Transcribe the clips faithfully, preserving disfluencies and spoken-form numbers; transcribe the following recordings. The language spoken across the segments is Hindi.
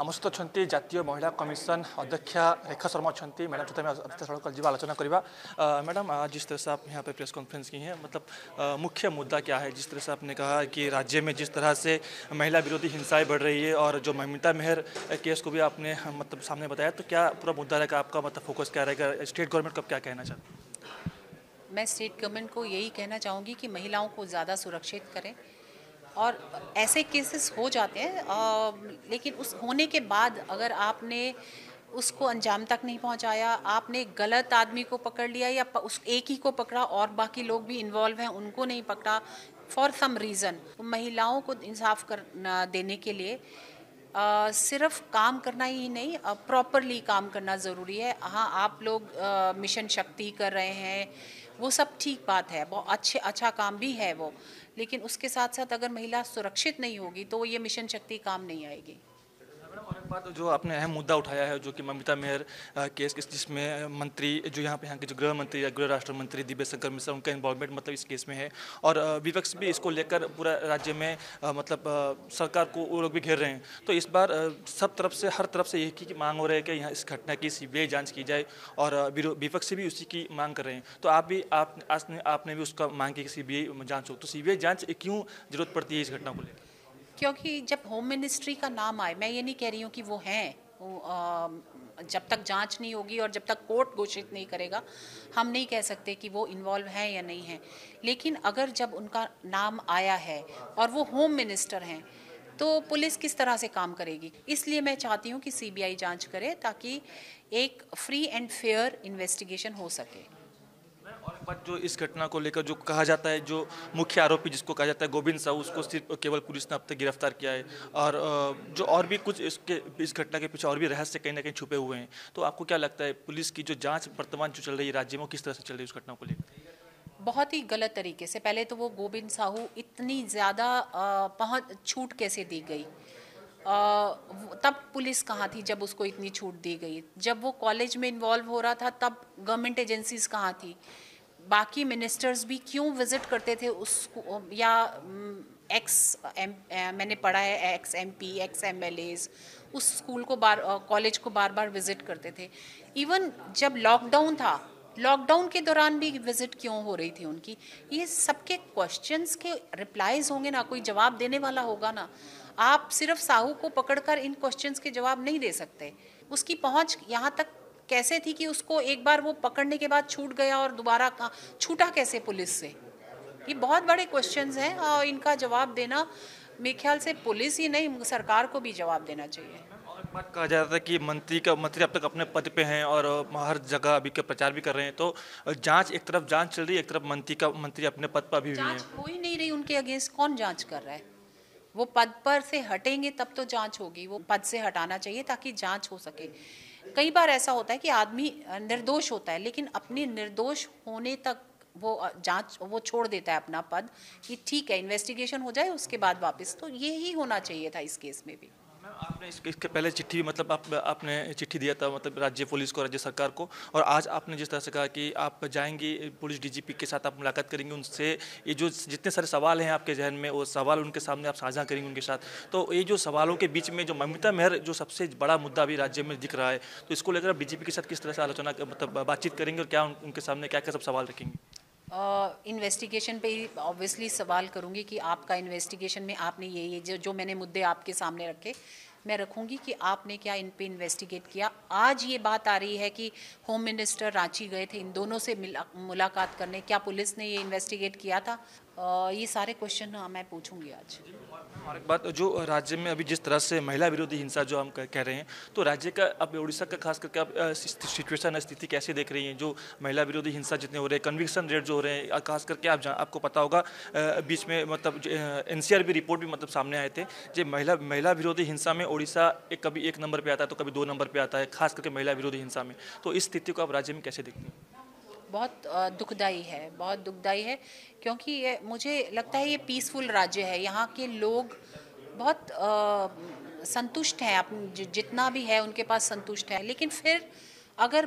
आम सहित अच्छा जातीय महिला कमिशन अध्यक्षा रेखा शर्मा अच्छा मैडम सहित अतिथि स्थल कर आलोचना करवा। मैडम जिस तरह से आप यहाँ पे प्रेस कॉन्फ्रेंस की हैं, मतलब आ, मुख्य मुद्दा क्या है? जिस तरह से आपने कहा कि राज्य में जिस तरह से महिला विरोधी हिंसाएं बढ़ रही है और जो ममिता मेहर केस को भी आपने मतलब सामने बताया, तो क्या पूरा मुद्दा रहेगा आपका, मतलब फोकस क्या रहेगा? स्टेट गवर्नमेंट को क्या कहना चाहते हैं? मैं स्टेट गवर्नमेंट को यही कहना चाहूँगी कि महिलाओं को ज़्यादा सुरक्षित करें। और ऐसे केसेस हो जाते हैं, आ, लेकिन उस होने के बाद अगर आपने उसको अंजाम तक नहीं पहुंचाया, आपने गलत आदमी को पकड़ लिया या उस एक ही को पकड़ा और बाकी लोग भी इन्वॉल्व हैं उनको नहीं पकड़ा फॉर सम रीज़न, महिलाओं को इंसाफ कर देने के लिए आ, सिर्फ काम करना ही नहीं, प्रॉपरली काम करना ज़रूरी है। हाँ, आप लोग आ, मिशन शक्ति कर रहे हैं, वो सब ठीक बात है, बहुत अच्छे अच्छा काम भी है वो, लेकिन उसके साथ साथ अगर महिला सुरक्षित नहीं होगी तो ये मिशन शक्ति काम नहीं आएगी। और एक बात जो आपने अहम मुद्दा उठाया है, जो कि ममिता मेहर केस, जिसमें मंत्री जो यहाँ पे यहाँ के जो गृह मंत्री या गृह राष्ट्र मंत्री दिव्य शंकर मिश्रा, उनका इन्वॉल्वमेंट मतलब इस केस में है, और विपक्ष भी इसको लेकर पूरा राज्य में मतलब सरकार को वो लोग भी घेर रहे हैं। तो इस बार सब तरफ से हर तरफ से एक ही मांग हो रही है कि यहाँ इस घटना की सीबीआई जाँच की जाए, और विपक्ष से भी उसी की मांग कर रहे हैं। तो आप भी आप आपने भी उसका मांग की कि सीबीआई जाँच हो, तो सीबीआई जाँच क्यों जरूरत पड़ती है इस घटना को लेकर? क्योंकि जब होम मिनिस्ट्री का नाम आए, मैं ये नहीं कह रही हूँ कि वो हैं, वो, आ, जब तक जांच नहीं होगी और जब तक कोर्ट घोषित नहीं करेगा हम नहीं कह सकते कि वो इन्वॉल्व हैं या नहीं हैं। लेकिन अगर जब उनका नाम आया है और वो होम मिनिस्टर हैं तो पुलिस किस तरह से काम करेगी? इसलिए मैं चाहती हूँ कि सीबीआई जांच करे ताकि एक फ्री एंड फेयर इन्वेस्टिगेशन हो सके। और एक बात जो इस घटना को लेकर जो कहा जाता है, जो मुख्य आरोपी जिसको कहा जाता है गोविंद साहू, उसको सिर्फ केवल पुलिस ने अब तक गिरफ्तार किया है, और जो और भी कुछ इसके इस घटना के पीछे और भी रहस्य कहीं ना कहीं छुपे हुए हैं। तो आपको क्या लगता है पुलिस की जो जांच वर्तमान जो चल रही है राज्य में, किस तरह से चल रही है उस घटना को लेकर? बहुत ही गलत तरीके से। पहले तो वो गोविंद साहू इतनी ज़्यादा पहुँच छूट कैसे दी गई? आ, तब पुलिस कहाँ थी जब उसको इतनी छूट दी गई? जब वो कॉलेज में इन्वॉल्व हो रहा था तब गवर्नमेंट एजेंसीज कहाँ थी? बाकी मिनिस्टर्स भी क्यों विजिट करते थे उसको? या एक्स एम मैंने पढ़ा है एक्स एमपी एक्स एमएलएज उस स्कूल को बार कॉलेज को बार बार विजिट करते थे। इवन जब लॉकडाउन था, लॉकडाउन के दौरान भी विजिट क्यों हो रही थी उनकी? ये सबके क्वेश्चंस के रिप्लाईज होंगे ना, कोई जवाब देने वाला होगा ना। आप सिर्फ साहू को पकड़कर इन क्वेश्चंस के जवाब नहीं दे सकते। उसकी पहुंच यहाँ तक कैसे थी कि उसको एक बार वो पकड़ने के बाद छूट गया और दोबारा छूटा कैसे पुलिस से? ये बहुत बड़े क्वेश्चंस हैं और इनका जवाब देना मेरे ख्याल से पुलिस ही नहीं, सरकार को भी जवाब देना चाहिए। और एक बात कहा जा रहा था कि मंत्री का मंत्री अब तक अपने पद पे हैं और हर जगह अभी का प्रचार भी कर रहे हैं, तो जांच एक तरफ जांच चल रही है, एक तरफ मंत्री का मंत्री अपने पद पर अभी भी हैं। जांच हो ही नहीं रही उनके अगेंस्ट। कौन जांच कर रहा है? वो पद पर से हटेंगे तब तो जांच होगी। वो पद से हटाना चाहिए ताकि जांच हो सके। कई बार ऐसा होता है कि आदमी निर्दोष होता है लेकिन अपने निर्दोष होने तक वो जांच वो छोड़ देता है अपना पद कि ठीक है इन्वेस्टिगेशन हो जाए उसके बाद वापस। तो ये ही होना चाहिए था इस केस में भी। आपने इस इसके पहले चिट्ठी मतलब आप आपने चिट्ठी दिया था मतलब राज्य पुलिस को, राज्य सरकार को, और आज आपने जिस तरह से कहा कि आप जाएंगी पुलिस डीजीपी के साथ, आप मुलाकात करेंगे उनसे, ये जो जितने सारे सवाल हैं आपके जहन में वो सवाल उनके सामने आप साझा करेंगे उनके साथ। तो ये जो सवालों के बीच में जो ममिता मेहर जो सबसे बड़ा मुद्दा अभी राज्य में दिख रहा है, तो इसको लेकर आप डीजीपी के साथ किस तरह से आलोचना मतलब बातचीत करेंगे और क्या उनके सामने क्या क्या सब सवाल रखेंगे? इन्वेस्टिगेशन uh, पे ही ऑब्वियसली सवाल करूंगी कि आपका इन्वेस्टिगेशन में आपने ये ये जो जो मैंने मुद्दे आपके सामने रखे, मैं रखूंगी कि आपने क्या इन पे इन्वेस्टिगेट किया। आज ये बात आ रही है कि होम मिनिस्टर रांची गए थे इन दोनों से मुलाकात करने, क्या पुलिस ने ये इन्वेस्टिगेट किया था? uh, ये सारे क्वेश्चन मैं पूछूंगी आज। और एक बात जो राज्य में अभी जिस तरह से महिला विरोधी हिंसा जो हम कह रहे हैं, तो राज्य का अब उड़ीसा का खास करके आप सिचुएशन स्थिति कैसे देख रही हैं? जो महिला विरोधी हिंसा जितने हो रहे हैं, कन्विक्शन रेट जो हो रहे हैं, खास करके आप आपको पता होगा बीच में मतलब एनसीआरबी रिपोर्ट भी मतलब सामने आए थे, जो महिला महिला विरोधी हिंसा में उड़ीसा एक कभी एक नंबर पर आता है तो कभी दो नंबर पर आता है, खास करके महिला विरोधी हिंसा में। तो इस स्थिति को आप राज्य में कैसे देखते हैं? बहुत दुखदाई है, बहुत दुखदाई है, क्योंकि ये मुझे लगता है ये पीसफुल राज्य है। यहाँ के लोग बहुत आ, संतुष्ट हैं, अपने जितना भी है उनके पास संतुष्ट है। लेकिन फिर अगर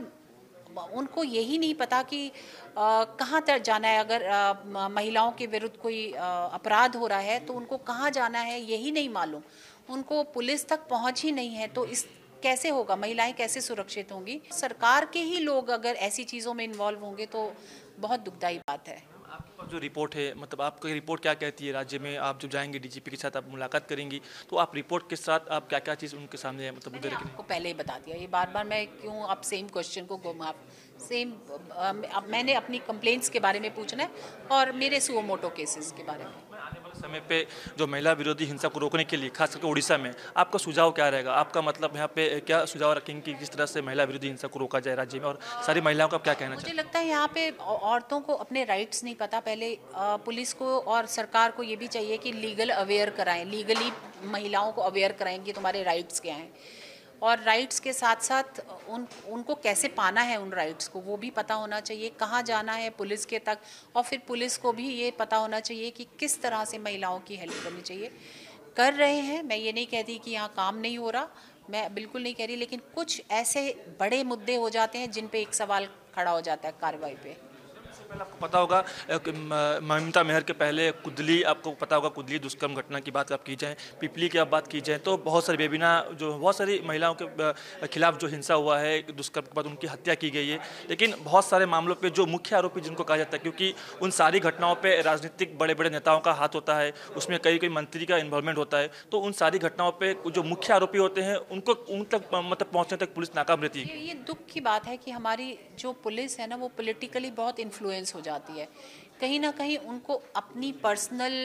उनको यही नहीं पता कि कहाँ तक जाना है, अगर आ, महिलाओं के विरुद्ध कोई आ, अपराध हो रहा है तो उनको कहाँ जाना है यही नहीं मालूम। उनको पुलिस तक पहुंच ही नहीं है, तो इस कैसे होगा, महिलाएं कैसे सुरक्षित होंगी? सरकार के ही लोग अगर ऐसी चीज़ों में इन्वॉल्व होंगे तो बहुत दुखदाई बात है। आपके पास जो रिपोर्ट है, मतलब आपकी रिपोर्ट क्या कहती है? राज्य में आप जब जाएंगे डीजीपी के साथ आप मुलाकात करेंगी, तो आप रिपोर्ट के साथ आप क्या क्या चीज़ उनके सामने मतलब मुद्दे मैंने रखेंगे? आपको पहले ही बता दिया, ये बार बार मैं क्यों आप सेम क्वेश्चन को घुमा सेम अब मैंने अपनी कंप्लेंट्स के बारे में पूछना है और मेरे सुओ मोटो केसेस के बारे में। आने वाले समय पे जो महिला विरोधी हिंसा को रोकने के लिए खास करके उड़ीसा में आपका सुझाव क्या रहेगा? आपका मतलब यहाँ पे क्या सुझाव रखेंगे कि किस तरह से महिला विरोधी हिंसा को रोका जाए राज्य में, और सारी महिलाओं का क्या कहना मुझे चाहिए? लगता है यहाँ पे औ- औरतों को अपने राइट्स नहीं पता। पहले अ, पुलिस को और सरकार को ये भी चाहिए कि लीगल अवेयर कराएं, लीगली महिलाओं को अवेयर कराएं कि तुम्हारे राइट्स क्या हैं, और राइट्स के साथ साथ उन उनको कैसे पाना है, उन राइट्स को वो भी पता होना चाहिए, कहाँ जाना है पुलिस के तक, और फिर पुलिस को भी ये पता होना चाहिए कि किस तरह से महिलाओं की हेल्प करनी चाहिए। कर रहे हैं, मैं ये नहीं कहती कि यहाँ काम नहीं हो रहा, मैं बिल्कुल नहीं कह रही, लेकिन कुछ ऐसे बड़े मुद्दे हो जाते हैं जिन पे एक सवाल खड़ा हो जाता है कार्रवाई पे। इससे पहले आपको पता होगा अ, कि म- ममता मेहर के पहले कुदली, आपको पता होगा कुदली दुष्कर्म घटना की बात आप की जाए, पिपली की आप बात की जाए, तो बहुत सारी बेबीना जो बहुत सारी महिलाओं के अ, खिलाफ जो हिंसा हुआ है, दुष्कर्म के बाद उनकी हत्या की गई है। लेकिन बहुत सारे मामलों पे जो मुख्य आरोपी जिनको कहा जाता है, क्योंकि उन सारी घटनाओं पे राजनीतिक बड़े बड़े नेताओं का हाथ होता है, उसमें कई कई मंत्री का इन्वॉल्वमेंट होता है, तो उन सारी घटनाओं पे जो मुख्य आरोपी होते हैं उनको उन तक अ, मतलब पहुंचने तक पुलिस नाकाम रहती है। ये ये दुख की बात है कि हमारी जो पुलिस है ना, वो पॉलिटिकली बहुत इन्फ्लुएंस हो जाती है। कहीं ना कहीं उनको अपनी पर्सनल,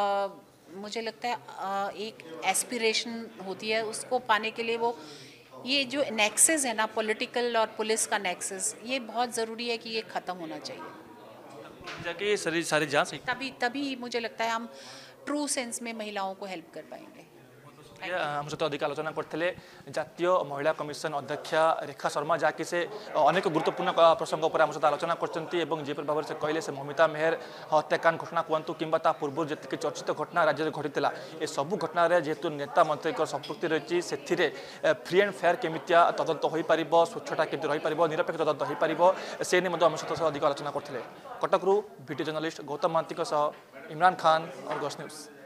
मुझे लगता है अ, एक एस्पिरेशन होती है, उसको पाने के लिए वो ये जो नेक्सेस है ना, पॉलिटिकल और पुलिस का नेक्सेस, ये बहुत ज़रूरी है कि ये ख़त्म होना चाहिए। जाके ये सारी सारी जांच तभी तभी मुझे लगता है हम ट्रू सेंस में महिलाओं को हेल्प कर पाएंगे। आम सहित अधिक आलोचना करते जातीय महिला कमिशन अध्यक्षा रेखा शर्मा, जहाँकि से अनेक गुरुत्वपूर्ण प्रसंग पर आम सहित आलोचना करते जेपरी भाव से कहले से ममिता मेहर हत्याकांड घटना कहतु कि पूर्व जी चर्चित घटना राज्य घटी ए सबू घटना जेहेतु नेता मंत्री संपृक्ति रही से फ्री एंड फेयर केमितिया तदंत हो पार, स्वच्छता केमती रही, निरपेक्ष तदंत हो पार, से नहीं आम सहित अधिक आलोचना करते। कटकरू video journalist Gautam Mahanti Imran Khan, Argus news.